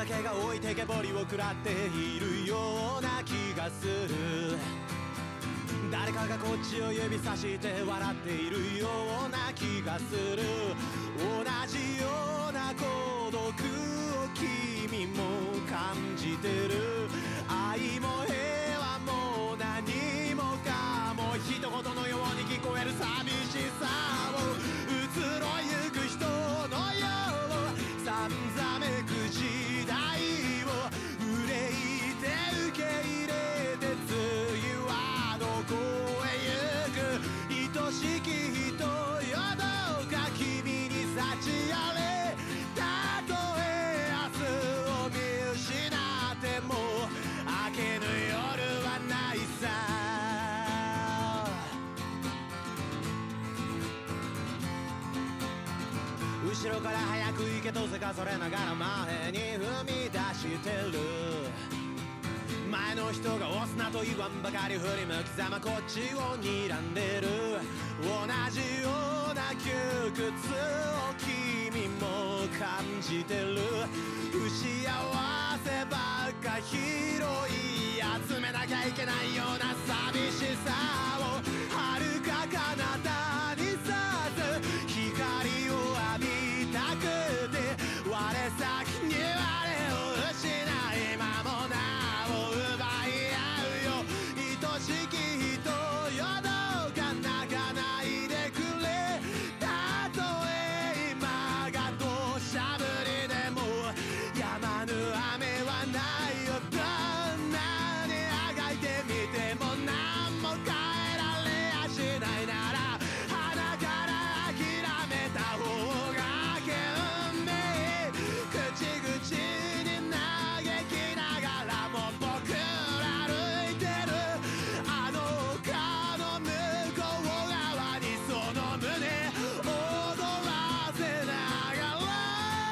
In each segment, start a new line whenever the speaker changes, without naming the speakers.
けが置いてけぼりを食らっているような気がする。誰かがこっちを指さして笑っているような気がする。同じような孤独を君も感じてる。愛も平和も何もかも一言のように聞こえる寂しさを移ろゆく人のようさんざめく時代を憂いて受け入れて次はどこへ行く。愛しき人よどうか君に幸あれ。たとえ明日を見失っても明けぬ夜はないさ。後ろから早く行けとせかされながら前に踏み出してる。前の人が押すなと言わんばかり振り向きざまこっちを睨んでる。同じような窮屈を君も感じてる。不幸せばっか拾い集めなきゃいけないような寂しさを遥か彼方にさす光を浴びたくて我先に我を失い間もなを奪い合うよ。愛しき人よどうか泣かないでくれ。たとえ今が土砂降りでも止まぬ雨はないよ。どんなにあがいてみても何も変えられやしないなら鼻から諦めた方が賢明。口々に嘆きながらも僕ら歩いてる。あの丘の向こう側にその胸躍らせながら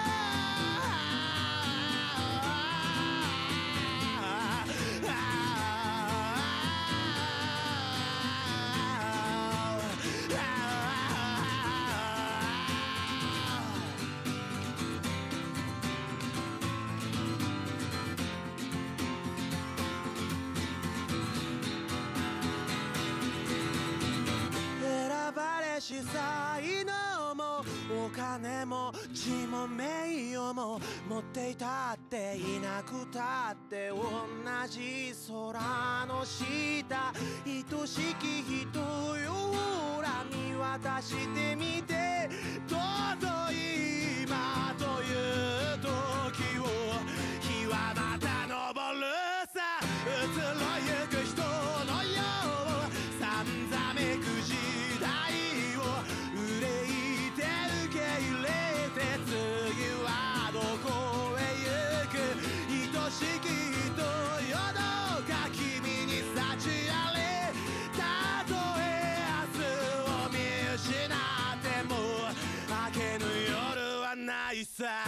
選ばれし才能もお金も地も名誉も持っていたっていなくたって同じ空の下愛しき人よほら見渡してみてどうぞ今という時を。日はまた昇るさ移ろゆく人のようさんざめく時代を憂いて受け入れて次はどこへ行く。愛しき人よどうか君に幸あれ。たとえ明日を見失っても明けぬ夜はないさ。